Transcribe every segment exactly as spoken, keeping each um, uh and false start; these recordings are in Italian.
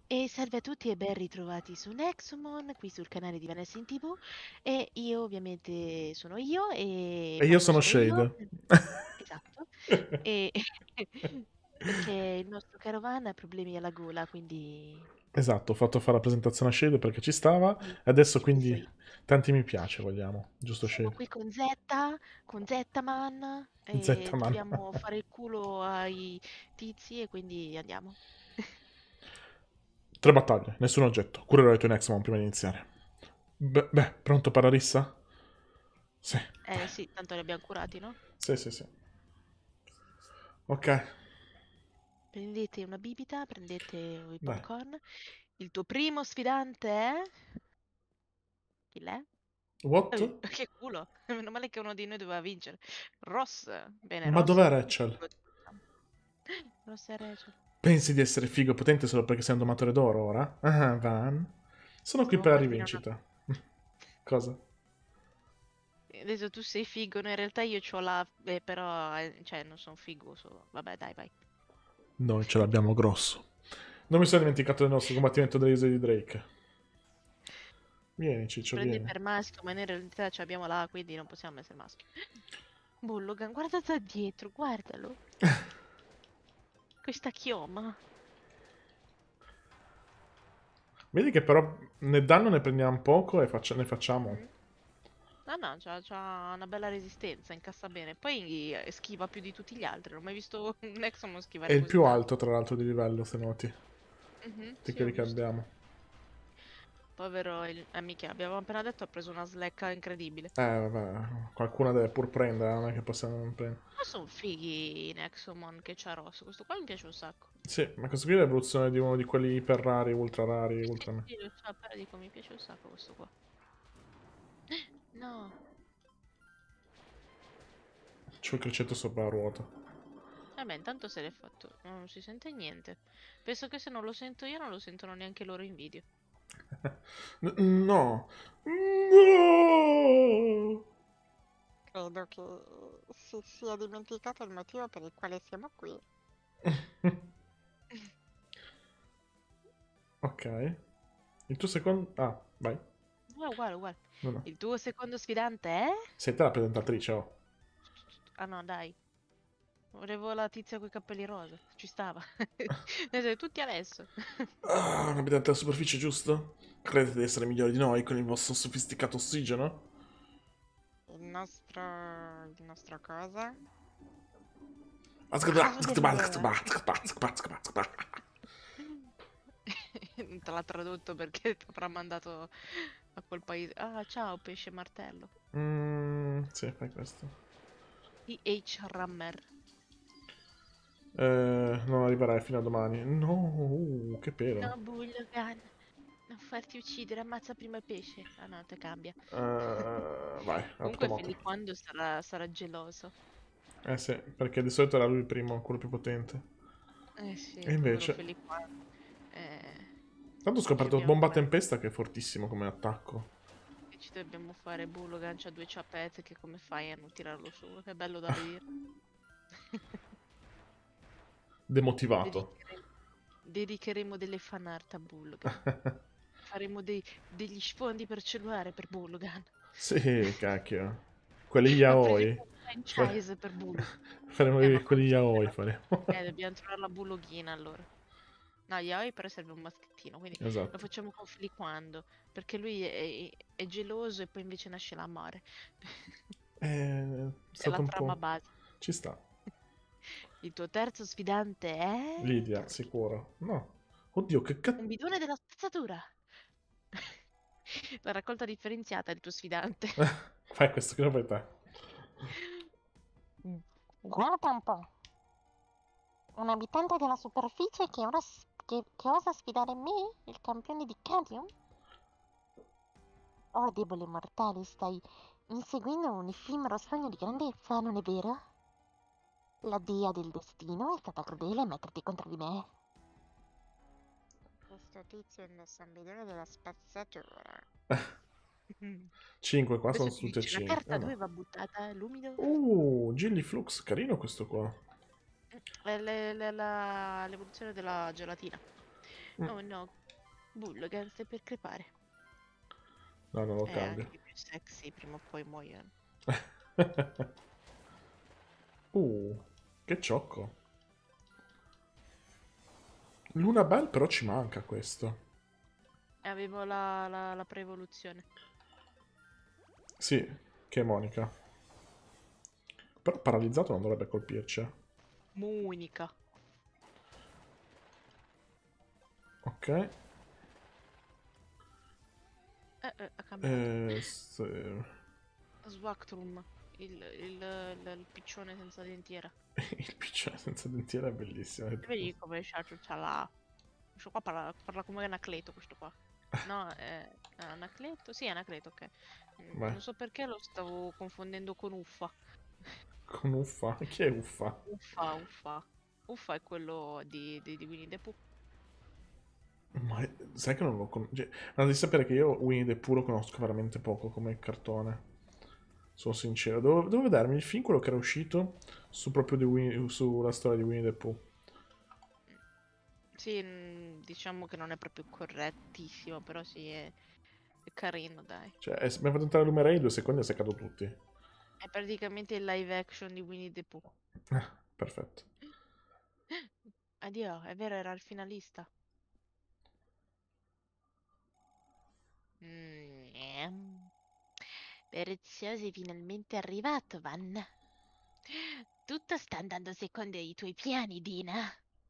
E salve a tutti e ben ritrovati su Nexomon, qui sul canale di Vanessa in T V. E io ovviamente sono io e E io parlo sono solo io. Shade. Esatto. E perché il nostro caro Van ha problemi alla gola, quindi Esatto, ho fatto fare la presentazione a Shade perché ci stava sì, e adesso ci penso quindi io. tanti mi piace vogliamo, giusto Siamo Shade? qui con Zeta, con Zettaman e Z-Man. dobbiamo fare il culo ai tizi e quindi andiamo. Tre battaglie, nessun oggetto. Curerò i tuoi Nexamon prima di iniziare. Beh, beh, pronto Pararissa? Sì, Eh sì, tanto li abbiamo curati, no? sì, sì, sì. Ok, Prendete una bibita, prendete i dai. popcorn. Il tuo primo sfidante è... Chi l'è? What? Eh, che culo! Meno male che uno di noi doveva vincere. Ross. Bene, Ma Ross. dov'è Rachel? Lo diciamo. Ross e Rachel. Pensi di essere figo e potente solo perché sei un domatore d'oro ora? Ah, Van. Sono qui Stavo per la per dire una... rivincita. Cosa? Adesso tu sei figo, no, in realtà io c'ho la... eh, però, eh, cioè, non sono figo, so... Vabbè, dai, vai. Noi ce l'abbiamo grosso. Non mi sono dimenticato del nostro combattimento delle isole di Drake. Vieni, Ti Ciccio, prendi vieni. per maschio, ma noi in realtà ci abbiamo la, quindi non possiamo essere maschi. Bullogan, guarda da dietro, guardalo. Questa chioma. Vedi che però nel danno ne prendiamo poco e faccia- ne facciamo. Mhm. No, no, c'ha, c'ha una bella resistenza, incassa bene. Poi eh, schiva più di tutti gli altri. Non ho mai visto un Nexomon È schivare il così più tanto. alto, tra l'altro, di livello, se noti. Mhm, Di sì, ho quelli che visto. abbiamo. Povero il... eh, mica, abbiamo appena detto ha preso una slecca incredibile. Eh, vabbè, qualcuna deve pur prendere, non è che possiamo non prendere. Ma sono fighi i Nexomon che c'ha rosso. Questo qua mi piace un sacco. Sì, ma questo qui è l'evoluzione di uno di quelli iper rari, ultra rari, Sì, sì, ultra... sì, lo so, però dico, mi piace un sacco questo qua. No. C'ho il criceto sopra la ruota. Vabbè, intanto se l'è fatto. Non si sente niente. Penso che se non lo sento io non lo sentono neanche loro in video. N- no! No! Credo che si sia dimenticato il motivo per il quale siamo qui. Ok. Il tuo secondo... Ah, vai. Uguale, uguale, uguale. No, no. Il tuo secondo sfidante è? Sei te la presentatrice, oh. Ah no, dai. Volevo la tizia con i capelli rosa. Ci stava. Ne siete tutti adesso. Ah, un abitante della superficie, giusto? Credete di essere migliori di noi con il vostro sofisticato ossigeno? Il nostro... il nostro cosa? Coso del... Non te l'ha tradotto perché ti avrà mandato a quel paese. Ah, ciao, pesce martello. Mmm, sì, fai questo. T H. Rammer. Eh, non arriverai fino a domani. No, uh, che No, pelo. Bullogan. Non farti uccidere, ammazza prima il pesce. Ah no, te cambia. Eh, vai, Comunque automoto. Feliquando sarà, sarà geloso. Eh sì, perché di solito era lui il primo, quello più potente. Eh E sì, povero invece... Feliquando. Eh, Tanto ho che ci scoperto dobbiamo bomba a fare? tempesta che è fortissimo come attacco. Che ci dobbiamo fare? Bullogan c'ha due ciappette che come fai a non tirarlo su? Che bello da vedere. Demotivato. Dedicheremo, dedicheremo delle fan art a Bullogan. Faremo dei- degli sfondi per cellulare per Bullogan. Sì, cacchio. Quelli Apriremo yaoi. un Fa- franchise per Bullogan. Faremo Eh, ma i- qua quelli bisogna yaoi, trovare... faremo. Eh, dobbiamo trovare la bulloghina allora. No, Yaoi però serve un maschettino, quindi lo Esatto. facciamo con Filiquando, perché lui è, è geloso e poi invece nasce l'amore. È È la stato un trama po'... base. Ci sta. Il tuo terzo sfidante è... Lidia, Cavoli, sicuro. No. Oddio, che cazzo... un bidone della spazzatura. La raccolta differenziata è il tuo sfidante. Fai questo, che lo fai te. Guarda un po', un abitante della superficie che ora s- che, che osa sfidare me, il campione di Cadium? Oh, debole mortale, stai inseguendo un effimero sogno di grandezza, non è vero? La dea del destino è stata crudele a metterti contro di me. Questo tizio indossa un bidone della spazzatura. cinque qua sono Questo ti tutti a dice, la cinque. Ah carta dove no. va buttata? L'umido? Uh, Gilliflux, carino questo qua. È le- le- la- l'evoluzione della gelatina. Mm. Oh no, Bullogans stai per crepare. No, non lo Eh, cambio. anche i più sexy prima o poi muoiono. uh, che ciocco. Luna Bell però ci manca questo. Avevo la, la, la pre-evoluzione. Sì, che è Monica. Però paralizzato non dovrebbe colpirci. eh. Monica. Ok. Eh, eh, ha cambiato. Eh, se- Swactrum, il, il, il, il piccione senza dentiera. Il piccione senza dentiera è bellissimo. E vedi come c'ha tutta la... Questo qua parla, parla come Anacleto, questo qua. No, è Anacleto? Sì, Anacleto, ok. Mm, Vai. Non so perché lo stavo confondendo con Uffa. Con Uffa. Chi è Uffa? Uffa, Uffa. Uffa è quello di, di, di Winnie the Pooh. Ma è- sai che non lo conosco? Cioè, ma devi sapere che io Winnie the Pooh lo conosco veramente poco come cartone. Sono sincero. Devo, devo vedermi il film, quello che era uscito, su proprio di Winnie- sulla storia di Winnie the Pooh. Sì, mm, diciamo che non è proprio correttissimo, però sì, è, è carino, dai. Cioè, è- mi ha fatto entrare Lumerei in due secondi e ha seccato tutti. È praticamente il live action di Winnie the Pooh. Ah, perfetto. Addio, è vero, era il finalista. Mm, ehm. Preziosi, finalmente arrivato, Van. Tutto sta andando secondo i tuoi piani, Dina.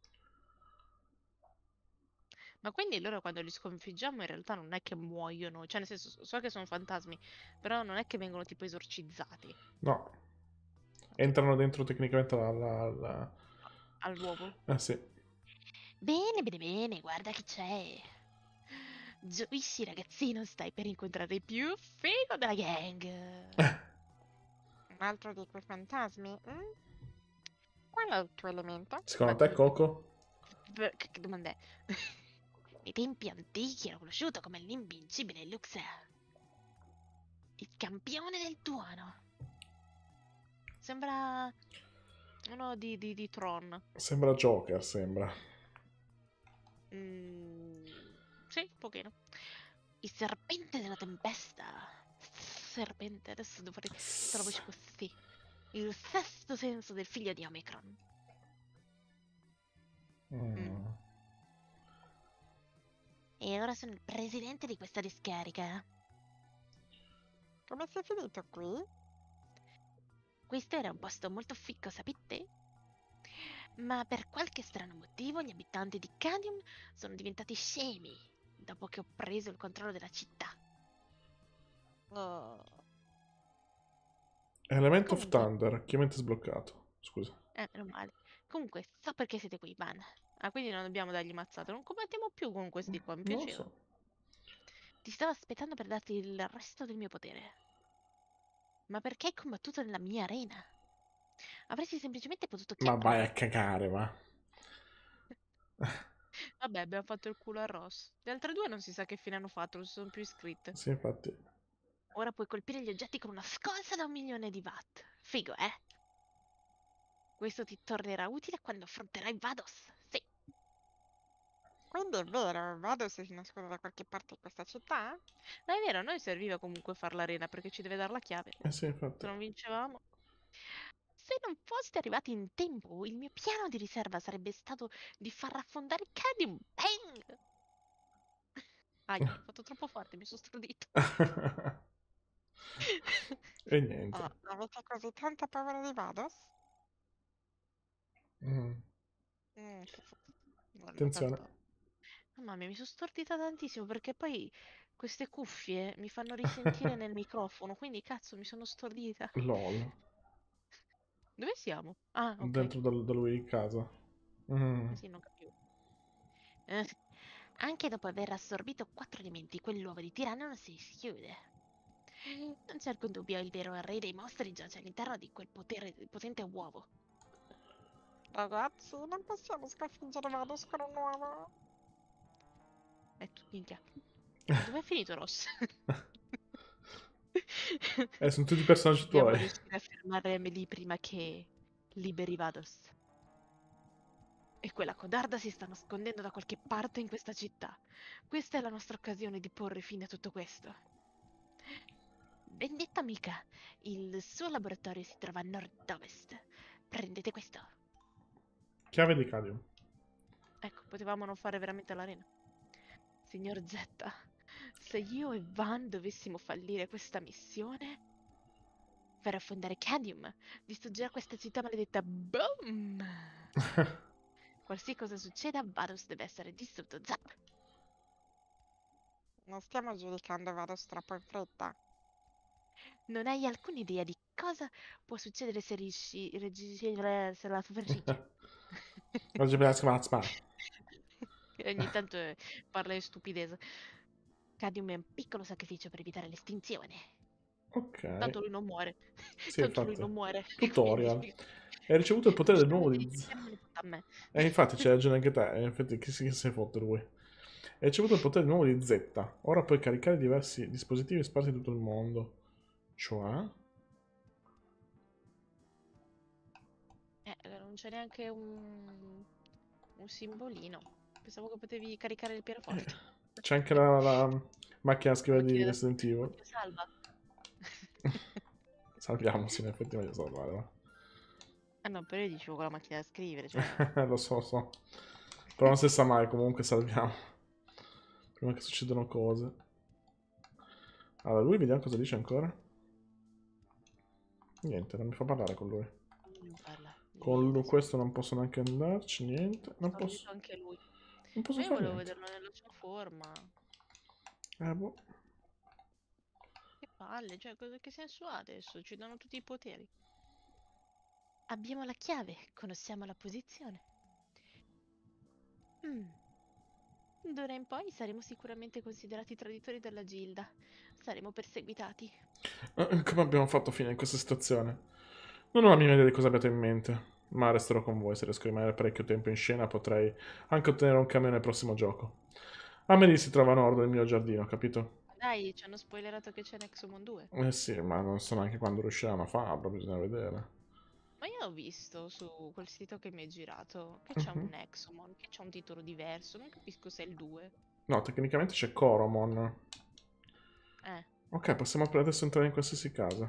Ma quindi loro quando li sconfiggiamo in realtà non è che muoiono, cioè nel senso so- so che sono fantasmi, però non è che vengono tipo esorcizzati No, entrano dentro tecnicamente alla... alla- all'uovo. Eh sì. Bene, bene, bene, guarda chi c'è. Gioisci ragazzino, stai per incontrare il più figo della gang. Un altro di quei fantasmi? mm? Qual è il tuo elemento? Secondo Ma te, che, Coco? che- che domanda è? Nei tempi antichi era conosciuto come l'invincibile Lux, il campione del tuono. Sembra uno di, di, di Tron. Sembra Joker, sembra. Mm, sì, un pochino. Il serpente della tempesta. Serpente, adesso dovrei tutta la voce così. Il sesto senso del figlio di Omicron. Mm. Mm. E ora sono il presidente di questa discarica. Come sei finito qui? Questo era un posto molto fico, sapete? Ma per qualche strano motivo gli abitanti di Cadium sono diventati scemi dopo che ho preso il controllo della città. Oh. Element of Comunque, Thunder, chiaramente sbloccato. Scusa. Eh, meno male. Comunque, so perché siete qui, Van. Ah, quindi non dobbiamo dargli mazzate. Non combattiamo più con questi qua, mi Non lo piaceva. so. Ti stavo aspettando per darti il resto del mio potere. Ma perché hai combattuto nella mia arena? Avresti semplicemente potuto Ma vai chiamarmi. a cagare, va. Vabbè, abbiamo fatto il culo a Ross. Le altre due non si sa che fine hanno fatto, non si sono più iscritte. Sì, infatti. Ora puoi colpire gli oggetti con una scossa da un milione di watt. Figo, eh? Questo ti tornerà utile quando affronterai Vados. Sì. quindi è vero, vado se si nasconde da qualche parte in questa città? Ma è vero, a noi serviva comunque far l'arena perché ci deve dare la chiave. Eh sì, Se infatti. non vincevamo. Se non foste arrivati in tempo, il mio piano di riserva sarebbe stato di far affondare Cadium. Bang! Aia, ho fatto troppo forte, mi sono stordito. E niente. Eh, avete così tanta paura di Vados? Mm. Mm, che fa- non l'ho Attenzione. tanto. Mamma mia, mi sono stordita tantissimo perché poi queste cuffie mi fanno risentire nel microfono, quindi cazzo mi sono stordita. LOL. Dove siamo? Ah, ok. Dentro da, da lui in casa. Mm. Eh sì, non capivo. Eh, Anche dopo aver assorbito quattro elementi, quell'uovo di tiranno non si chiude. Non c'è alcun dubbio, il vero re dei mostri giace all'interno di quel potere, potente uovo. Ragazzi, non possiamo sconfiggere Vados con un uovo. Eh, tu, minchia. Dove è finito Ross? Eh, sono tutti personaggi Dobbiamo tuoi. riuscire a fermare Emily prima che liberi Vados. E quella codarda si sta nascondendo da qualche parte in questa città. Questa è la nostra occasione di porre fine a tutto questo. Vendetta amica, il suo laboratorio si trova a nord-ovest. Prendete questo. Chiave di Cadium. Ecco, potevamo non fare veramente l'arena. Signor Z, se io e Van dovessimo fallire questa missione, per affondare Cadium, distruggerà questa città maledetta. Boom! Qualsiasi cosa succeda, Varus deve essere distrutto. Zap! Non stiamo giudicando Varus troppo in fretta. Non hai alcuna idea di cosa può succedere se riusci... reggi- se la superficie. Oggi per la E ogni tanto eh, parla di stupidese. Cadium è un piccolo sacrificio per evitare l'estinzione. Ok. Tanto lui non muore. Sì, Tanto lui infatti. non muore. Tutorial. Quindi... Hai ricevuto il potere del nuovo Lasciamolo di... di Z- me a me. Eh, infatti, c'hai ragione anche te. Eh, infatti, chi si si è fatto lui? Hai ricevuto il potere nuovo di Z. Ora puoi caricare diversi dispositivi sparsi in tutto il mondo. Cioè? Eh, non c'è neanche un... un simbolino. Pensavo che potevi caricare il pianoforte. Eh, c'è anche la, la macchina a La scrivere di macchina da Resident scrivere, Evil. oddio, salva. Salviamo, sì, in effetti è meglio salvare, va. Ah no, però io dicevo con la macchina da scrivere, cioè... Lo so, lo so. Però non si sa mai, comunque salviamo. Prima che succedano cose. Allora, lui vediamo cosa dice ancora. Niente, non mi fa parlare con lui. Non parla. Con Lui lui, adesso questo non posso neanche andarci, niente. Non ha posso, detto anche lui. non posso Ma io fare volevo niente. vederlo nella sua forma. Eh, boh. Che palle, cioè, cosa che senso ha adesso? Ci danno tutti i poteri. Abbiamo la chiave, conosciamo la posizione. Mm. D'ora in poi saremo sicuramente considerati traditori della Gilda. Saremo perseguitati. Eh, Come abbiamo fatto fine in questa situazione? Non ho la minima idea di cosa abbiate in mente, ma resterò con voi. Se riesco a rimanere parecchio tempo in scena, potrei anche ottenere un cameo nel prossimo gioco. Amelie si trova a nord del mio giardino, capito? Dai, ci hanno spoilerato che c'è Nexomon due. Eh sì, ma non so neanche quando riusciranno a farlo, bisogna vedere. Ma io ho visto su quel sito che mi hai girato che c'è Mhm. un Nexomon, che c'è un titolo diverso. Non capisco se è il due. No, tecnicamente c'è Coromon. Eh, Ok, possiamo per adesso entrare in qualsiasi casa.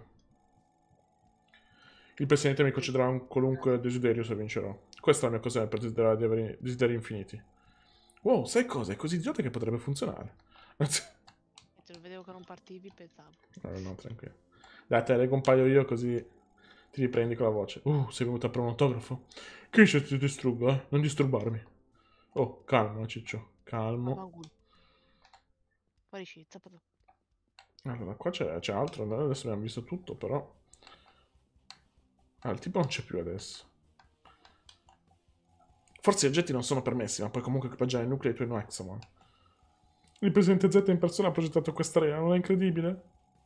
Il presidente mi sì. concederà un qualunque desiderio se vincerò. Questa è la mia occasione per desiderare di avere desideri infiniti. Wow, sai cosa? È così idiota che potrebbe funzionare. Te lo vedevo che non partivi, pensavo. No, no, tranquillo. Dai, te leggo un paio io così ti riprendi con la voce. Uh, sei venuto a prendere un autografo? Che se ti distruggo, eh? Non disturbarmi. Oh, calmo, ciccio. Ma Calmo. vangul. Fuori zappato. Allora, qua c'è c'è altro. no? Adesso abbiamo visto tutto, però... Ah, il tipo non c'è più adesso. Forse gli oggetti non sono permessi, ma puoi comunque equipaggiare il nucleo dei tuoi Nexomon. Il presidente Z in persona ha progettato questa area, non è incredibile?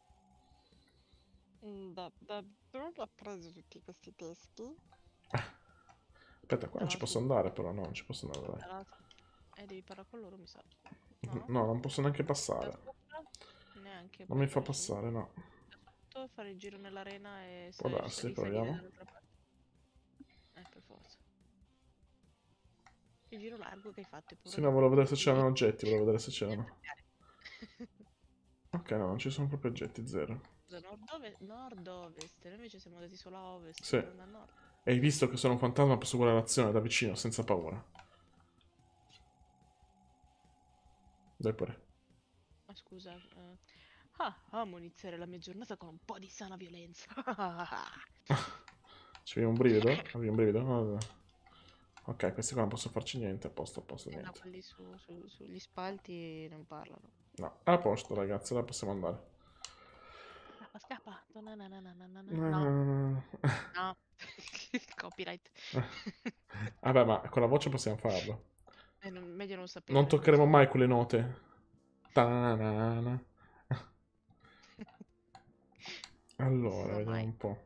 Da, da dove ha preso tutti questi teschi? Aspetta, qua non ci posso andare, però no, non ci posso andare, dai. Eh, devi parlare con loro, mi sa. No, No? non posso neanche Da passare. sopra? Neanche. Non puoi mi fa fare su. passare, no. Da sotto, fare il giro nell'arena e Può sa- darsi, risalire proviamo. dall'altra parte. Eh, per forza. Il giro largo che hai fatto è pure Sì, no, volevo vedere se c'erano oggetti, volevo vedere se c'erano. Ok, no, non ci sono proprio oggetti, zero. Scusa, nord-ovest, nord-ovest, noi invece siamo andati solo a ovest, Sì. non a nord. E hai visto che sono un fantasma, posso guardare l'azione da vicino, senza paura. Dai pure. Ma scusa, eh, ah, amo iniziare la mia giornata con un po' di sana violenza. C'è un brivido? Avevi un brivido? No, no. Ok, questi qua non posso farci niente, a posto, a posto, Eh no, niente. quelli su, su- sugli spalti non parlano. No, a posto ragazzi, ora possiamo andare. Scappa, scappa. No, no, no, no, no, no, no, No, no. no, no, no. No. Copyright. Vabbè, ma con la voce possiamo farlo. Eh, non- meglio non sapere. Non non toccheremo so. mai quelle note. Ta-na-na-na. Allora, Chissà vediamo mai. un po'.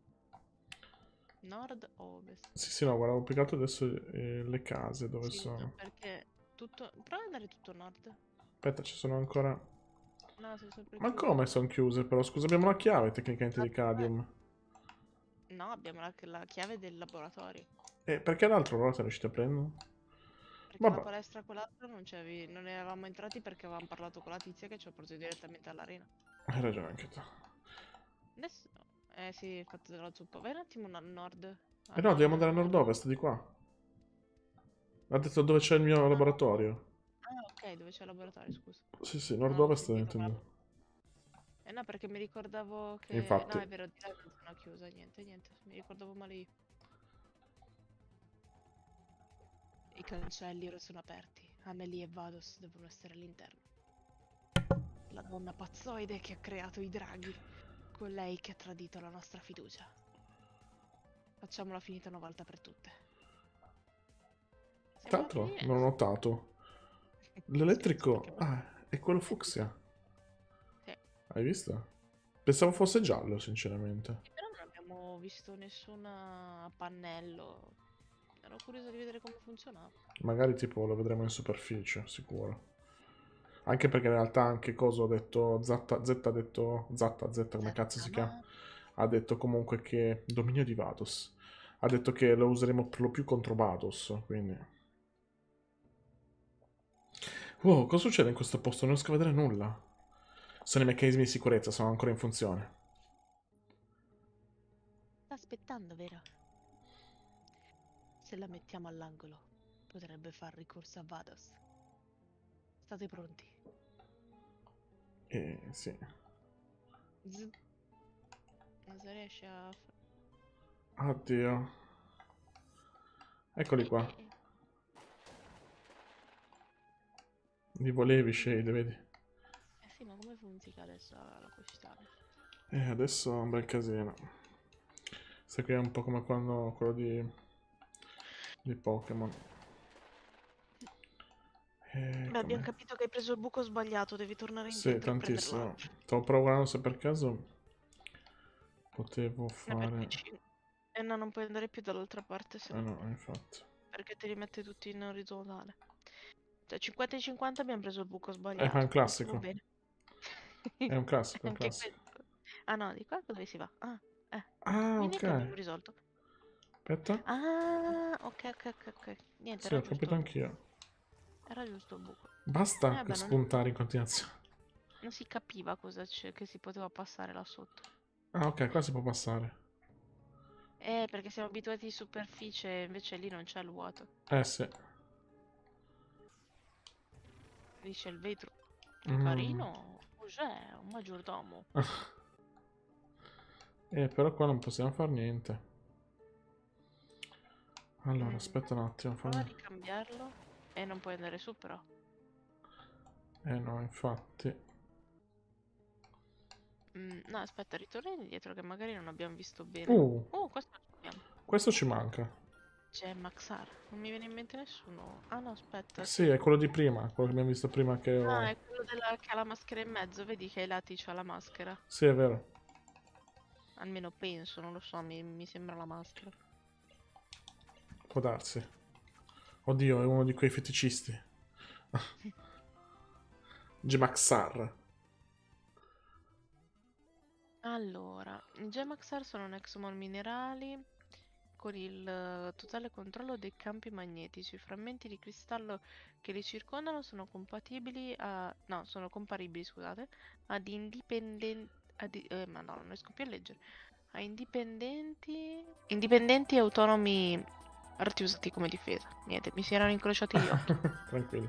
Nord o ovest? Sì, sì, no, guardavo più che altro adesso eh, le case dove Sì, sono. no, perché tutto... Prova ad andare tutto nord. Aspetta, ci sono ancora... No, sono sempre Ma chiuse. come sono chiuse però? Scusa, abbiamo la chiave tecnicamente di Ah, Cadium. No, abbiamo la, la chiave del laboratorio. E perché l'altro allora sei riuscito a prendere? Perché la Vabbè, palestra con l'altro non c'avevi, non eravamo entrati perché avevamo parlato con la tizia che ci ha portato direttamente all'arena. hai ragione anche tu. Adesso, eh sì, il fatto della zuppa. Vai un attimo a nord. E A no, dobbiamo nord. andare a al- nord-ovest, di qua. Ha detto dove c'è il mio Ah, laboratorio. ah, ok, dove c'è il laboratorio, scusa. Sì, sì, No, non ho nord-ovest sentito male. intendo. Eh no, perché mi ricordavo che... No, Infatti. è vero, di là è una zona chiusa, niente, niente. Mi ricordavo male io. I cancelli ora sono aperti. Amelie e Vados devono essere all'interno. La donna pazzoide che ha creato i draghi. Colei che ha tradito la nostra fiducia. Facciamola finita una volta per tutte. Tra Siamo l'altro, arrivati non ho bene. notato. Scherzo, perché L'elettrico... poi... Ah, è quello è di- fucsia. Sì. Hai visto? Pensavo fosse giallo, sinceramente. Però non abbiamo visto nessun pannello. Ero curiosa di vedere come funzionava. Magari tipo lo vedremo in superficie, sicuro. Anche perché in realtà anche cosa ho detto... Zatta, Z ha detto... Zatta, Z come cazzo si chiama? Ma Ha detto comunque che... Dominio di Vados. Ha detto che lo useremo per lo più contro Vados, quindi... Wow, cosa succede in questo posto? Non riesco a vedere nulla. Sono i meccanismi di sicurezza, sono ancora in funzione. sta aspettando, vero? Se la mettiamo all'angolo, potrebbe far ricorso a Vados. State pronti? Eh, sì. Zzz. Non si riesce a... fa- Oddio. Eccoli Eh, qua. eh, eh. Li volevi, Shade, vedi? Eh sì, ma come funziona adesso la questione? E adesso è un bel casino. Sai che è un po' come quando quello di, di Pokémon. E Beh, abbiamo com'è? capito che hai preso il buco sbagliato, devi tornare Sì, indietro e prendere tantissimo. l'altro. Stavo provando se per caso potevo Eh, perché fare... ci... Eh no, non puoi andare più dall'altra parte, se Eh no. no, infatti. Perché te li mette tutti in orizzontale. Cioè, cinquanta e cinquanta abbiamo preso il buco Eh, ma è un sbagliato. Iniziamo classico. bene. È un classico, è un Anche classico. questo. Ah no, di qua dove si va? Ah, eh. Ah, Quindi ok. che abbiamo risolto? Aspetta. Ah, ok, ok, ok, ok. Niente, Sì, era ho giusto capito il buco. anch'io. Era giusto il buco. Eh, Basta vabbè, non, spuntare in continuazione. non si capiva cosa c'è, che si poteva passare là sotto. Ah, ok, qua si può passare. Eh, perché siamo abituati in superficie, invece lì non c'è il vuoto. Eh sì. Lì c'è il vetro. Che Mm. carino. Cos'è? Un maggiordomo. Eh, però qua non possiamo fare niente. Allora, Mm, aspetta un attimo, prova a fammi... ricambiarlo. E non puoi andare su, però. Eh no, infatti. Mm, no, aspetta, ritorna indietro che magari non abbiamo visto bene. Uh, Oh, questo lo abbiamo. questo ci manca. C'è Maxar. Non mi viene in mente nessuno. Ah no, aspetta, Sì, sì. è quello di prima, quello che abbiamo visto prima che Ah, ho... è quello della... che ha la maschera in mezzo. Vedi che ai lati c'ha la maschera. Sì, è vero. Almeno penso, non lo so, mi, mi sembra la maschera. Può darsi. Oddio, è uno di quei feticisti. Gemaxar. Allora, i Gemaxar sono Nexomon minerali con il eh, totale controllo dei campi magnetici. I frammenti di cristallo che li circondano sono compatibili a... no, sono comparibili, scusate, ad indipendenti... eh, ma no, non riesco più a leggere. A indipendenti... indipendenti e autonomi arti usati come difesa. Niente, mi si erano incrociati gli occhi. Tranquilli.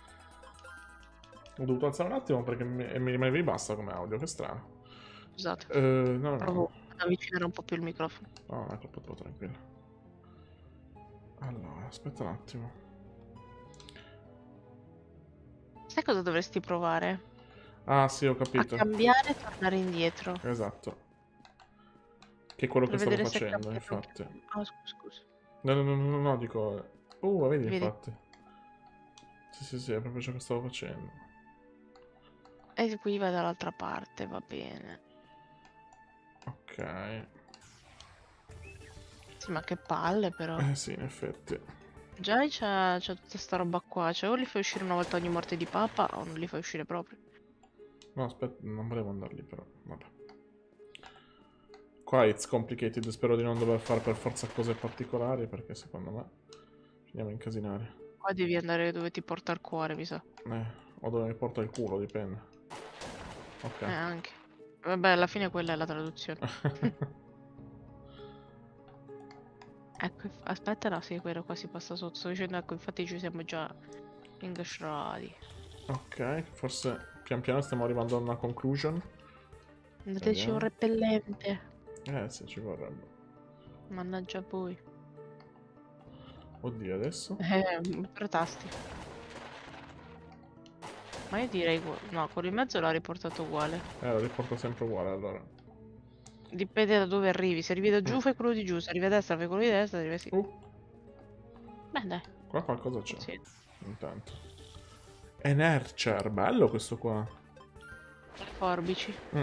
Ho dovuto alzare un attimo perché mi, mi rimanevi bassa come audio, che strano. Scusate, Eh, no, provo no, ad avvicinare un po' più il microfono. no, non è colpa tua, tranquillo. Allora, aspetta un attimo. Sai cosa dovresti provare? Ah, sì, ho A capito. cambiare e tornare indietro. Esatto. Che è quello Per che stavo vedere se è facendo, cambiato anche... infatti. Ah, scusa, scusa. No, no, no, no, no, dico... Uh, vedi, Vedi? infatti. Sì, sì, sì, è proprio ciò che stavo facendo. E qui vai dall'altra parte, va bene. Ok. Sì, ma che palle però. Eh sì, in effetti. Già c'ha, c'ha tutta sta roba qua. Cioè o li fai uscire una volta ogni morte di papa o non li fai uscire proprio. No, aspetta, non volevo andare lì però. Vabbè. Qua it's complicated, spero di non dover fare per forza cose particolari, perché secondo me finiamo a incasinare. Qua devi andare dove ti porta il cuore, mi sa. Eh, o dove mi porta il culo, dipende. Ok. Eh, anche. Vabbè, alla fine quella è la traduzione. Ecco, inf- aspetta, no, sì, quello qua si passa sotto. Sto dicendo, ecco, infatti ci siamo già ingasciati. Ok, forse pian piano stiamo arrivando a una conclusion. Dateci un Vediamo. repellente. Eh, sì, ci vorrebbe. Mannaggia voi. Oddio, adesso? Eh, per tasti. Ma io direi, gu- no, quello in mezzo l'ha riportato uguale. Eh, lo riporto sempre uguale, allora. Dipende da dove arrivi. Se arrivi da giù Mm. fai quello di giù, se arrivi a destra fai quello di destra, se arrivi sì. Uh, Beh, dai. qua qualcosa c'è. Sì. Intanto. Enercher, bello questo qua. Le forbici. Mm.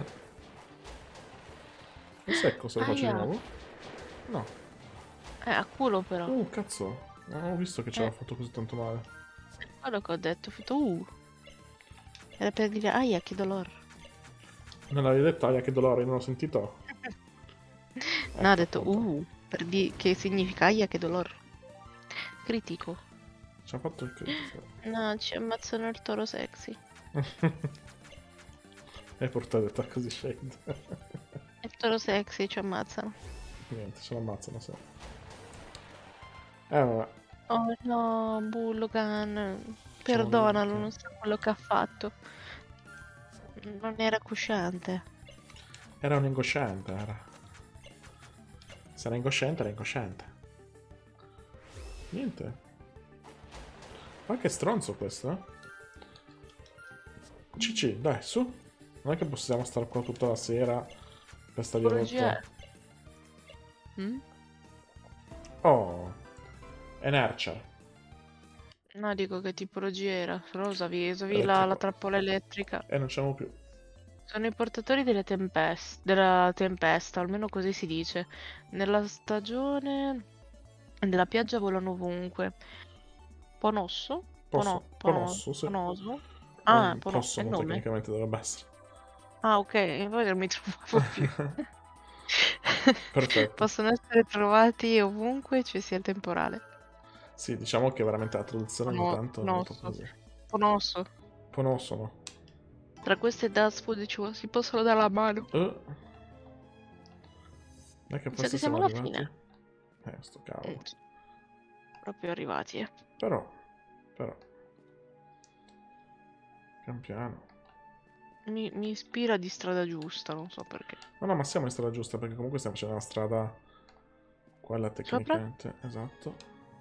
E secco se lo faccio di Aia. nuovo? No. Eh, a culo però. Uh, cazzo. Non ho visto che ce l'ha Eh. fatto così tanto male. Quello che ho detto, ho fatto uh. Era per dire, aia, che dolore. Non l'avevi detto, aia, che dolore, non ho sentito. No, ho Ecco, detto appunto. uh, per dire che significa aia, che dolore. Critico. Ci ha fatto il critico. No, ci ammazzano il toro sexy. E portate detta così shade. Il toro sexy ci ammazzano. Niente, ce l'ammazzano se. Eh vabbè. Oh no, Bullogan. Facciamo Perdonalo, vedere non sa quello che ha fatto. Non era cosciente. Era un ingosciante, era. Se era ingosciente, era incosciente. Niente. Ma che stronzo questo, eh? Cici, dai, su. Non è che possiamo stare qua tutta la sera per stare Tipologia rotto. Mm? Oh. Enercher. No, dico che tipologia era. Però usavi, usavi Era la, tipo- la trappola elettrica. E non ce l'abbiamo più. Sono i portatori delle tempest- della tempesta, almeno così si dice. Nella stagione della pioggia volano ovunque. Ponosso? Posso, Pono, Ponosso, sì. Ponoso? Ah, Un Pono, è il possono nome? tecnicamente dovrebbe essere. Ah, ok, poi non mi trovavo più. Perfetto. Possono essere trovati ovunque ci sia il temporale. Sì, diciamo che veramente la traduzione ogni Pono- tanto è molto Ponosso. così. Ponosso. Ponossono. Tra queste Dustfood ci- si possono dare la mano. Eh. Non è che Mi sa forse che siamo siamo alla arrivati? fine. Eh, sto cavolo. Mm, sì. Proprio arrivati, eh. Però, però. Pian piano. Mi, mi ispira di strada giusta, non so perché. No, no, ma siamo in strada giusta perché comunque stiamo facendo una strada. Quella tecnicamente. Esatto.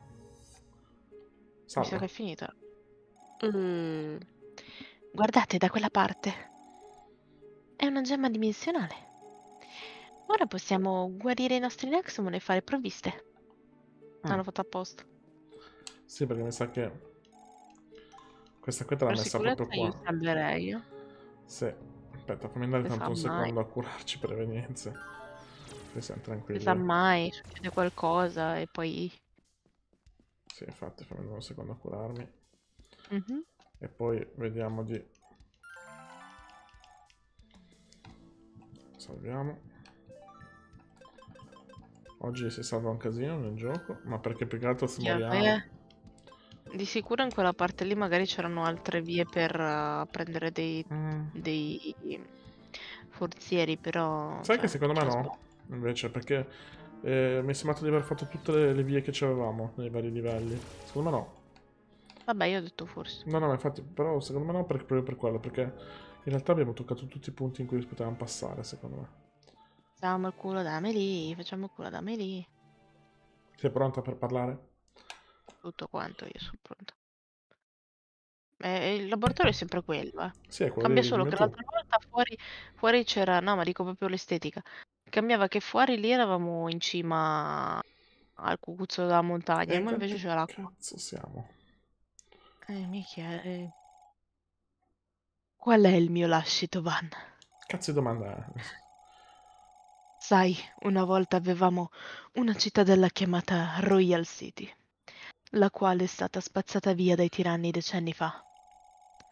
Mi sa Salva. che è finita. Mm. Guardate da quella parte. È una gemma dimensionale. Ora possiamo guarire i nostri Nexumon e fare provviste. Mm. L'hanno fatto apposta. Sì, perché mi sa che. Questa qui te l'ha Per messa sicurezza proprio io qua. salverei. eh. Sì. Aspetta, fammi andare Si tanto sa un mai. secondo a curarci per evenienze. Così siamo Si tranquilli. sa mai, succede qualcosa e poi... Sì, infatti, fammi andare un secondo a curarmi. Mhm. E poi vediamo di. Salviamo. Oggi si salva un casino nel gioco, ma perché più che altro se Yeah, moriamo. eh, Di sicuro in quella parte lì magari c'erano altre vie per uh, prendere dei, Mm. dei forzieri, però... Sai cioè, che secondo me c'è no, sbaglio. invece, perché eh, mi è sembrato di aver fatto tutte le, le vie che avevamo nei vari livelli. Secondo me no. Vabbè, io ho detto forse. No, no, ma infatti, però secondo me no, per- proprio per quello, perché in realtà abbiamo toccato tutti i punti in cui potevamo passare, secondo me. Facciamo il culo da lì, facciamo il culo da lì. Sei pronta per parlare? Tutto quanto, io sono pronta. Eh, il laboratorio è sempre quello, eh. Sì, è quello Cambia di solo che gioventù. l'altra volta fuori, fuori c'era... No, ma dico proprio l'estetica. Cambiava che fuori lì eravamo in cima al cucuzzolo della montagna, E e mo invece quanti c'è l'acqua. cazzo siamo? Eh, mi chiede... Qual è il mio lascito, Van? Cazzo di domanda è? Sai, una volta avevamo una cittadella chiamata Royal City, la quale è stata spazzata via dai tiranni decenni fa.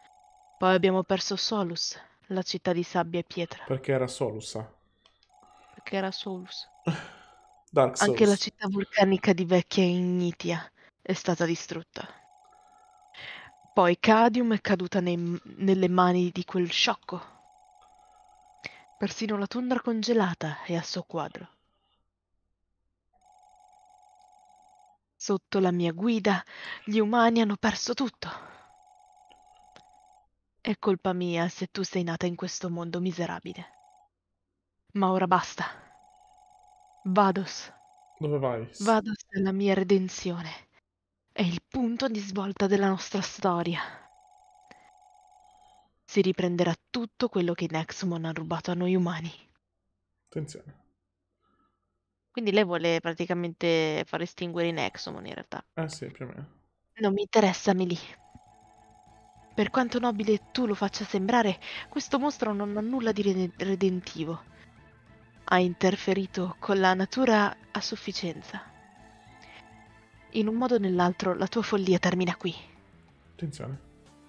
Poi abbiamo perso Solus, la città di sabbia e pietra, Perché era Solusa. che era Solus. Dark Anche la Souls. città vulcanica di vecchia Ignitia è stata distrutta. Poi Cadium è caduta nei- nelle mani di quel sciocco. Persino la tundra congelata è a suo quadro. Sotto la mia guida, gli umani hanno perso tutto. È colpa mia se tu sei nata in questo mondo miserabile. Ma ora basta. Vados. Dove vai? Vados è la mia redenzione. È il punto di svolta della nostra storia. Si riprenderà tutto quello che Nexomon ha rubato a noi umani. Attenzione. Quindi lei vuole praticamente far estinguere i Nexomon in realtà. Eh sì, più o meno. Non mi interessa, Melee. Per quanto nobile tu lo faccia sembrare, questo mostro non ha nulla di rede- redentivo. Ha interferito con la natura a sufficienza. In un modo o nell'altro la tua follia termina qui. Attenzione.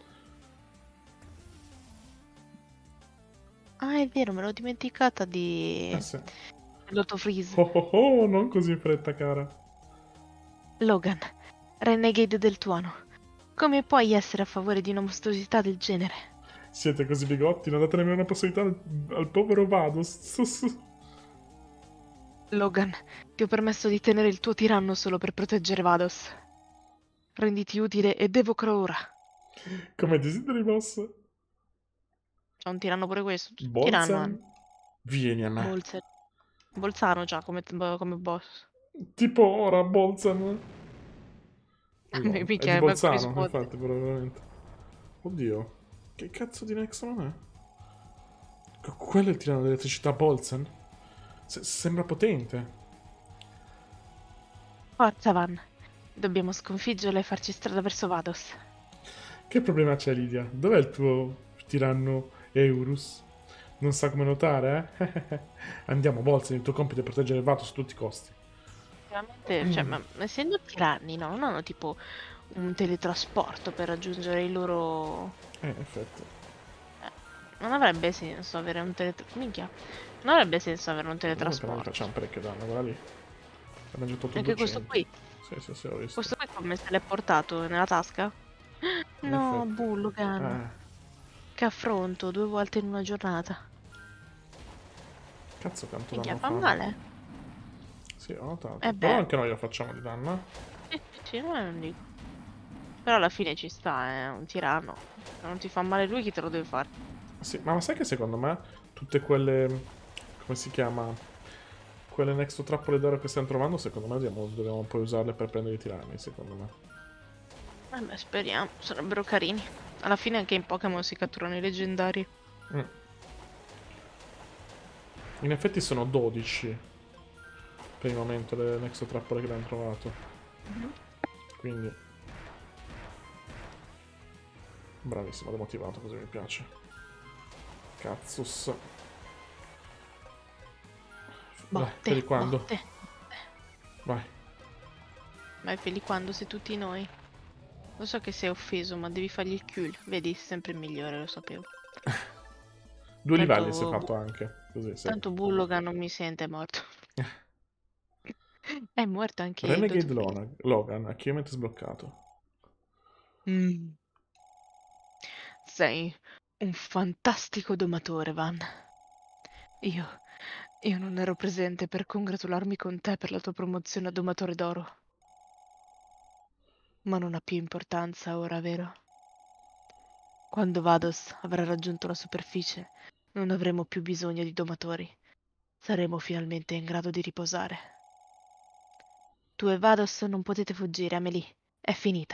Ah, è vero, me l'ho dimenticata di... Eh sì. Lotto Freeze. Oh oh oh, non così in fretta, cara. Logan, Renegade del Tuono. Come puoi essere a favore di una mostruosità del genere? Siete così bigotti, non date nemmeno una possibilità al, al povero Vados. Logan, ti ho permesso di tenere il tuo tiranno solo per proteggere Vados. Renditi utile ed evoca ora. Come desideri, boss. C'è un tiranno pure questo. Tutti tiranno hanno. Bolzen, vieni a me. Bolzer. Bolzano già come, come boss. Tipo ora, Bolzen. Mi- No, è Mica di è manco Bolzano, risponde. infatti, probabilmente. Oddio. Che cazzo di Nexon è? Que- Quello è il tirano dell'elettricità Bolzen? Se- sembra potente. Forza, Van. Dobbiamo sconfiggerlo e farci strada verso Vados. Che problema c'è, Lidia? Dov'è il tuo tiranno Eurus? Non sa come nuotare, eh? Andiamo, Bolzen, il tuo compito è proteggere Vatos a tutti i costi. Veramente, cioè, ma essendo tiranni, no? Non hanno tipo un teletrasporto per raggiungere i loro... Eh, in effetti. Non avrebbe senso avere un teletrasporto. Minchia. Non avrebbe senso avere un Noi però teletrasporto. facciamo parecchio danno, guarda lì. Abbiamo già tolto Anche questo duecento. qui. Sì, sì, sì, ho visto. Questo qui come se l'è portato nella tasca? In No, effetti. Bullogan. Eh, Che affronto, due volte in una giornata. cazzo quanto Minchia, danno fa fa. male. Sì, ho notato. Eh Però beh. anche noi lo facciamo di danno. eh. Sì, sì, sì, no, non dico. Però alla fine ci sta, è un tiranno. Se non ti fa male lui, chi te lo deve fare? Sì, ma sai che secondo me tutte quelle... come si chiama? Quelle next trappole d'oro che stiamo trovando, secondo me dobbiamo, dobbiamo poi usarle per prendere i tiranni, secondo me. Vabbè, speriamo, sarebbero carini. Alla fine anche in Pokémon si catturano i leggendari. Mm. In effetti sono dodici per il momento le next trappole che abbiamo trovato. Mhm. Quindi... bravissimo, demotivato, così mi piace. Cazzus. Dai, Botte, per quando? botte. Vai. Ma è felice quando sei tutti noi. Lo so che sei offeso, ma devi fargli il kill. Vedi, sempre il migliore, lo sapevo. Due Tanto livelli si è Bu- fatto anche. Così, sì. Tanto Bullogan non mi sente, è morto. È morto anche il Renegade Dotto Freeze. Logan, Logan, activamente sbloccato. Mm. Sei un fantastico domatore, Van. Io, io non ero presente per congratularmi con te per la tua promozione a domatore d'oro. Ma non ha più importanza ora, vero? Quando Vados avrà raggiunto la superficie, non avremo più bisogno di domatori. Saremo finalmente in grado di riposare. Tu e Vados non potete fuggire, Amelie. È finita.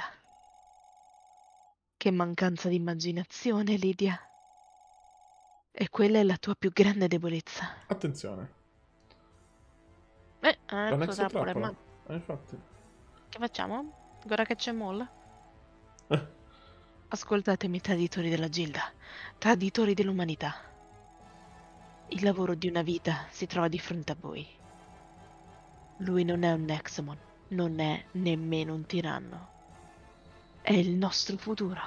Che mancanza di immaginazione, Lydia. E quella è la tua più grande debolezza. Attenzione. Eh, La ecco next trappola, ma trappola. Eh, infatti. che facciamo? Guarda che c'è molla. Eh, Ascoltatemi, traditori della Gilda, traditori dell'umanità. Il lavoro di una vita si trova di fronte a voi. Lui non è un Nexomon, non è nemmeno un tiranno. È il nostro futuro.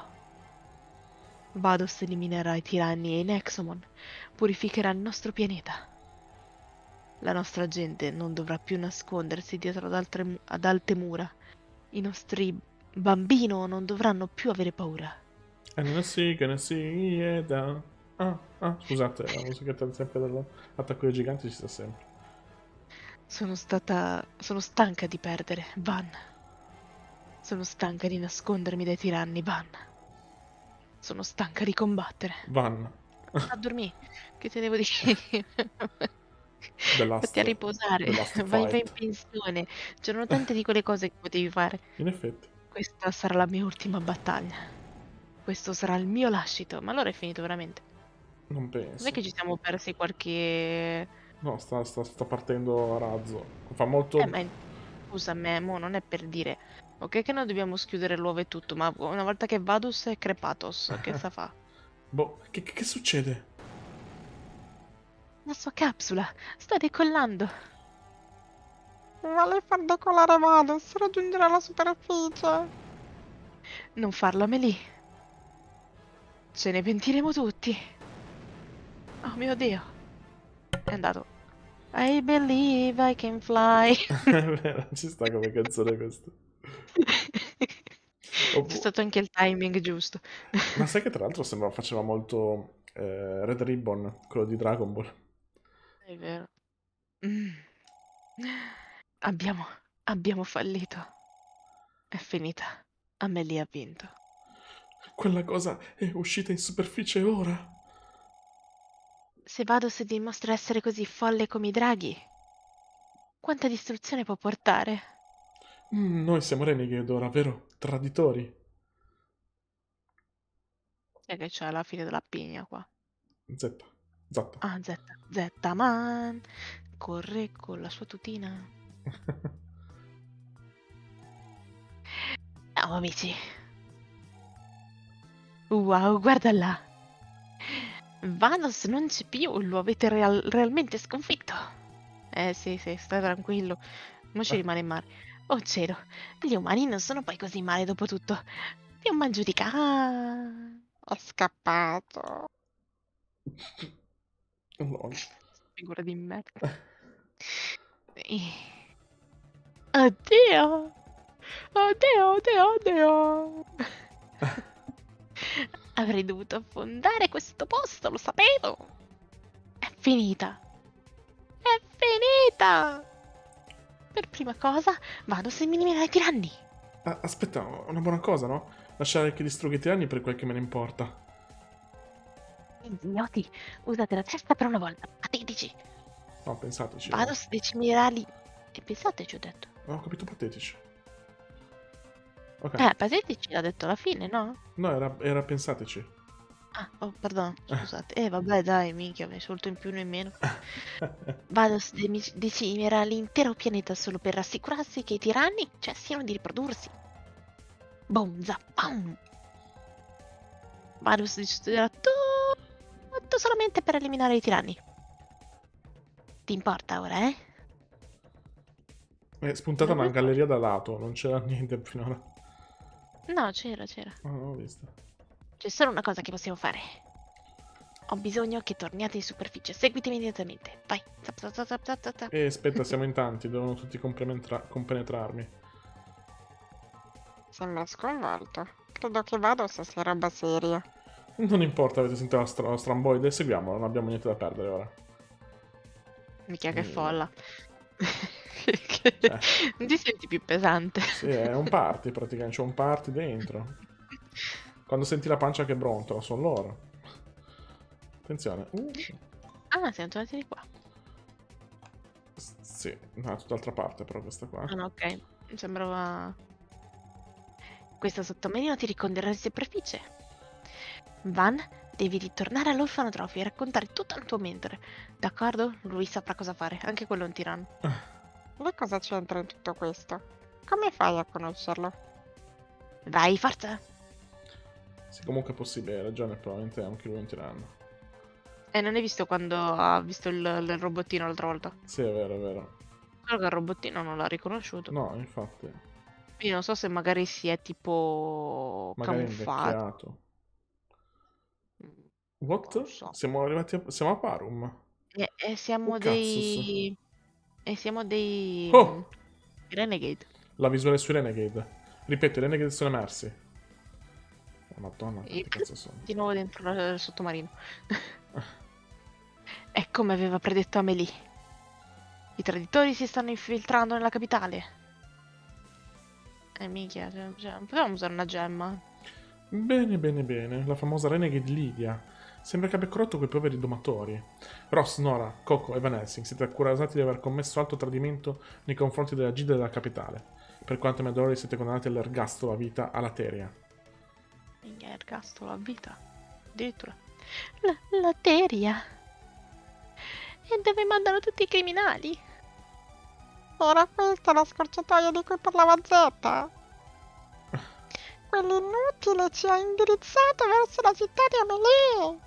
Vados eliminerà i tiranni e i Nexomon, purificherà il nostro pianeta. La nostra gente non dovrà più nascondersi dietro ad, altre mu- ad alte mura. I nostri bambini non dovranno più avere paura. And gonna see, gonna see, yeah, down. Ah, ah, scusate, la musichetta sempre dell'attacco dei giganti ci sta sempre. Sono stata... sono stanca di perdere, Van. Sono stanca di nascondermi dai tiranni, Van. Sono stanca di combattere. Van. A dormire, che te devo dire? The last, Vatti a riposare, the last vai, vai in fight. pensione. C'erano tante di quelle cose che potevi fare. In effetti. Questa sarà la mia ultima battaglia. Questo sarà il mio lascito. Ma allora è finito veramente. Non Non è penso. che ci siamo persi qualche... No, sta, sta, sta partendo a razzo. Fa molto... Eh, ma scusa me, mo non è per dire. Ok che non dobbiamo schiudere l'uovo e tutto, ma una volta che Vadus è crepatos, che sta fa? Boh, che, che, che succede? La sua capsula sta decollando. Vuole far decollare Vadus, raggiungere la superficie. Non farlo, Amelie. Ce ne pentiremo tutti. Oh mio Dio. È andato. I believe I can fly. È vero, ci sta come canzone questo. Oh, C'è stato anche il timing giusto. ma sai che tra l'altro sembrava faceva molto eh, Red Ribbon, quello di Dragon Ball. È vero. Mm. Abbiamo, abbiamo fallito. È finita. Amelie ha vinto. Quella cosa è uscita in superficie ora. Se Vados dimostra essere così folle come i draghi, quanta distruzione può portare? Mm, noi siamo Renegade ora, vero? Traditori. Sai che c'è alla fine della pigna qua? Z. Zatta. Ah, Z. Z-Man. Corre con la sua tutina. Ciao amici. Wow, guarda là. Vanos non c'è più, lo avete real- realmente sconfitto. Eh sì, sì, stai tranquillo. Non ci rimane male. Oh cielo, gli umani non sono poi così male dopo tutto. Vi ho mal giudicato. È scappato. Lol. Figura di merda. Eh. Oddio. Oddio, oddio, oddio. Avrei dovuto affondare questo posto, lo sapevo. È finita. È finita. Per prima cosa vado a seminare i tiranni. Ah, aspetta, una buona cosa, no? Lasciare che distrugga i tiranni per quel che me ne importa. Idioti, usate la testa per una volta. Patetici. No, pensateci. Vado Oh. a decimerali. E pensateci, ho detto. No, ho capito patetici. Ok. Eh, patetici l'ha detto alla fine, no? No, era, era pensateci. Ah, oh, perdono, scusate. Eh, vabbè, dai, minchia, mi insulto in più o in meno. Vado a de- decimerà l'intero pianeta solo per rassicurarsi che i tiranni cessino di riprodursi. Boom, zappam! Vado a distruggerà tutto solamente per eliminare i tiranni. Ti importa ora, eh? È spuntata una galleria da lato, non c'era niente finora. No, c'era, c'era. Oh, non l'ho vista. C'è solo una cosa che possiamo fare. Ho bisogno che torniate in superficie. Seguitemi immediatamente. Vai. Zap, zap, zap, zap, zap, zap. E aspetta, siamo in tanti, devono tutti compenetra- compenetrarmi. Sembra sconvolto. Credo che Vadus sia roba seria. Non importa, avete sentito la, stra- la stramboide, seguiamolo, non abbiamo niente da perdere ora. Mica che Mm. folla. Cioè. Non ti senti più pesante? Sì, è un party praticamente, c'è un party dentro. Quando senti la pancia che brontola, sono loro. Attenzione. Uh. Ah, siamo tornati di qua. S- sì, no, è tutt'altra parte però questa qua. Ah no, ok. Mi sembrava... Questa sottomarina ti riconderà in superficie. Van, devi ritornare all'orfanotrofio e raccontare tutto al tuo mentore. D'accordo? Lui saprà cosa fare. Anche quello è un tiranno. Lei cosa c'entra in tutto questo? Come fai a conoscerlo? Vai, forza! Sì, comunque è possibile, hai ragione, probabilmente anche lui è un tiranno. E non hai visto quando ha visto il, il robottino l'altra volta? Sì, è vero, è vero. Quello che il robottino non l'ha riconosciuto. No, infatti, Quindi non so se magari si è tipo magari è camuffato. invecchiato. What? Non so. Siamo arrivati a... siamo a Parum. E, e siamo Oh, dei... E siamo dei Oh! mm, Renegade. La visuale sui Renegade. Ripeto, i Renegade sono emersi. Oh, Madonna, E che cazzo sono? di nuovo dentro la- il sottomarino. È come aveva predetto Amelie. I traditori si stanno infiltrando nella capitale. Eh, minchia, cioè, cioè, non potevamo usare una gemma. Bene, bene, bene. La famosa Renegade Lydia. Sembra che abbia corrotto quei poveri domatori. Ross, Nora, Coco e Van Helsing siete accusati di aver commesso alto tradimento nei confronti della Gilda della capitale. Per quanto mi adori, siete condannati all'ergastolo a vita a Lateria. Minchia, ergastolo a vita. Addirittura. La, la teria. E dove mandano tutti i criminali? Era questa la scorciatoia di cui parlava Zeta? Quell'inutile ci ha indirizzato verso la città di Amelie.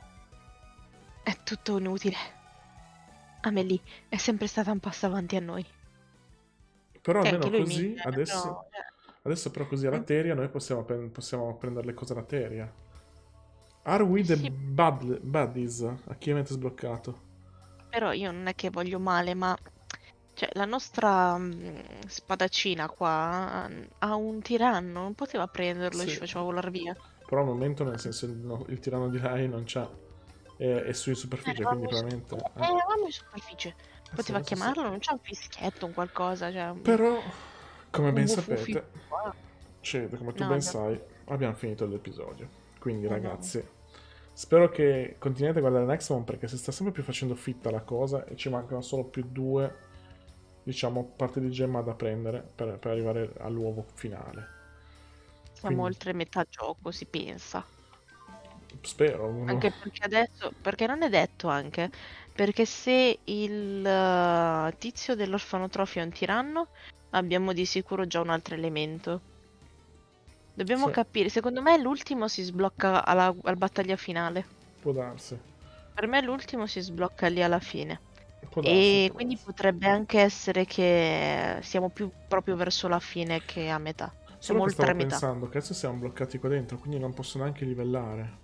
È tutto inutile. Amelie è sempre stata un passo avanti a noi. Però Che almeno anche lui così, minchia, adesso, però, cioè, adesso però così a Lateria noi possiamo, pre- possiamo prendere le cose a Lateria. Are we the sì, bud- buddies? A chi avete sbloccato? però io non è che voglio male, ma cioè, la nostra mm, spadacina qua mm, ha un tiranno, non poteva prenderlo e Sì. ci faceva volare via. Però al momento, nel senso, il, no- il tiranno di lei non c'ha. È, è su in superficie, quindi Eravamo, in su- probabilmente. eh, eh. eravamo in superficie. Eh sì, Poteva adesso sì. chiamarlo, non c'è un fischietto, un qualcosa, cioè un, Però, come un ben buffufi sapete, qua. Cede, come tu No, ben no, sai, abbiamo finito l'episodio. Quindi, no, no. ragazzi, spero che continuiate a guardare Nexamon perché si sta sempre più facendo fitta la cosa e ci mancano solo più due, diciamo, parti di gemma da prendere per, per arrivare all'uovo finale. Siamo Quindi, oltre metà gioco, si pensa. spero. uno- Anche perché adesso, perché non è detto anche, perché se il eh, tizio dell'orfanotrofio è un tiranno, abbiamo di sicuro già un altro elemento. Dobbiamo Sì, capire, secondo me l'ultimo si sblocca alla, alla battaglia finale. può darsi. Per me l'ultimo si sblocca lì alla fine. Può darsi, E può quindi darsi. potrebbe anche essere che siamo più proprio verso la fine che a metà. Solo Siamo che oltre stavo a metà. pensando che adesso siamo bloccati qua dentro, quindi non posso neanche livellare.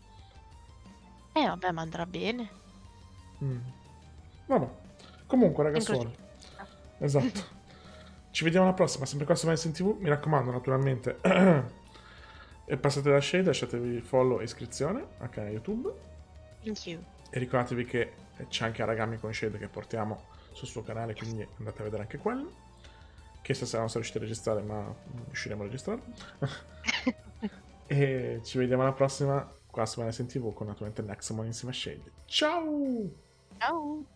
Eh vabbè, ma andrà bene. Mm. Vabbè. Comunque, Incroci- ragazzuoli. Esatto. Ci vediamo alla prossima, sempre qua su Mindset T V. Mi raccomando, naturalmente, e passate da Shade, lasciatevi follow e iscrizione al canale YouTube. Thank you. E ricordatevi che c'è anche Aragami con Shade che portiamo sul suo canale, quindi andate a vedere anche quello. Che stasera non sono riusciti a registrare, ma riusciremo a registrare. E ci vediamo alla prossima qua su Mindset T V con naturalmente Nexamon insieme a Shade. Ciao! Ciao!